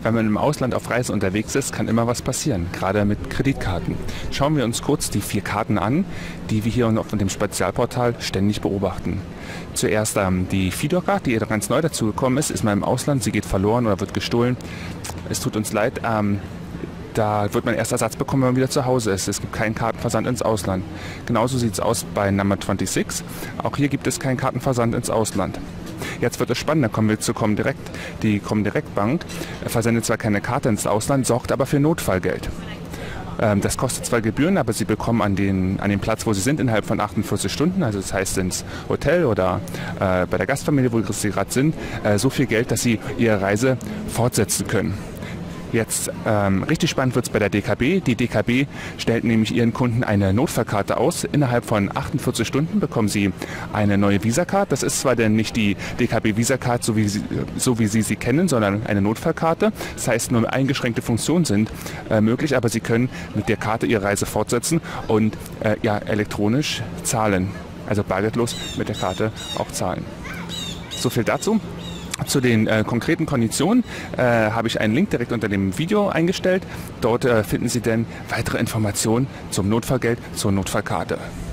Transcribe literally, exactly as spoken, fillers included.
Wenn man im Ausland auf Reise unterwegs ist, kann immer was passieren, gerade mit Kreditkarten. Schauen wir uns kurz die vier Karten an, die wir hier auf dem Spezialportal ständig beobachten. Zuerst ähm, die Fidor-Card, die ganz neu dazugekommen ist, ist mal im Ausland, sie geht verloren oder wird gestohlen. Es tut uns leid, ähm, da wird man erst Ersatz bekommen, wenn man wieder zu Hause ist. Es gibt keinen Kartenversand ins Ausland. Genauso sieht es aus bei Number sechsundzwanzig. Auch hier gibt es keinen Kartenversand ins Ausland. Jetzt wird es spannend, da kommen wir zu Comdirect. Die Comdirect Bank versendet zwar keine Karte ins Ausland, sorgt aber für Notfallgeld. Ähm, das kostet zwar Gebühren, aber Sie bekommen an den, an den Platz, wo Sie sind, innerhalb von achtundvierzig Stunden, also das heißt ins Hotel oder äh, bei der Gastfamilie, wo Sie gerade sind, äh, so viel Geld, dass Sie Ihre Reise fortsetzen können. Jetzt ähm, richtig spannend wird es bei der D K B. Die D K B stellt nämlich ihren Kunden eine Notfallkarte aus. Innerhalb von achtundvierzig Stunden bekommen sie eine neue Visa-Card. Das ist zwar denn nicht die D K B Visa-Card, so wie, sie, so wie Sie sie kennen, sondern eine Notfallkarte. Das heißt, nur eingeschränkte Funktionen sind äh, möglich, aber Sie können mit der Karte Ihre Reise fortsetzen und äh, ja, elektronisch zahlen. Also bargeldlos mit der Karte auch zahlen. So viel dazu. Zu den äh, konkreten Konditionen äh, habe ich einen Link direkt unter dem Video eingestellt. Dort äh, finden Sie dann weitere Informationen zum Notfallgeld, zur Notfallkarte.